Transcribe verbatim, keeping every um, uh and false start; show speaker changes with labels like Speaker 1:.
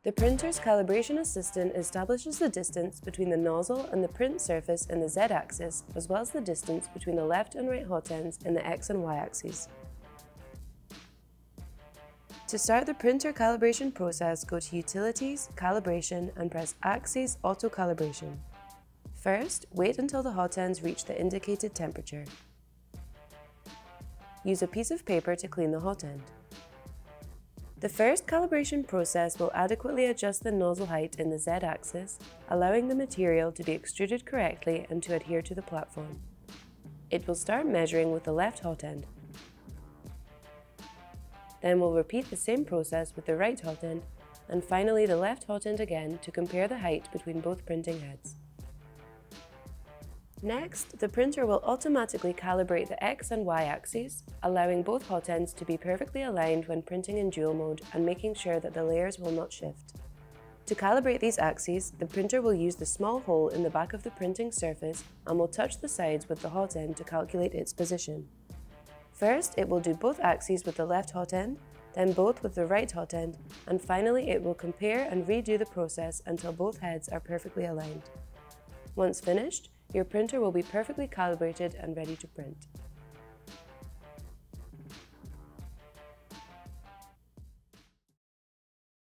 Speaker 1: The printer's calibration assistant establishes the distance between the nozzle and the print surface in the Z-axis, as well as the distance between the left and right hot ends in the X and Y axes. To start the printer calibration process, go to Utilities, Calibration, and press Axes Auto Calibration. First, wait until the hot ends reach the indicated temperature. Use a piece of paper to clean the hot end. The first calibration process will adequately adjust the nozzle height in the Z-axis, allowing the material to be extruded correctly and to adhere to the platform. It will start measuring with the left hot end. Then we'll repeat the same process with the right hot end, and finally the left hot end again to compare the height between both printing heads. Next, the printer will automatically calibrate the X and Y axes, allowing both hot ends to be perfectly aligned when printing in dual mode and making sure that the layers will not shift. To calibrate these axes, the printer will use the small hole in the back of the printing surface and will touch the sides with the hot end to calculate its position. First, it will do both axes with the left hot end, then both with the right hot end, and finally it will compare and redo the process until both heads are perfectly aligned. Once finished, your printer will be perfectly calibrated and ready to print.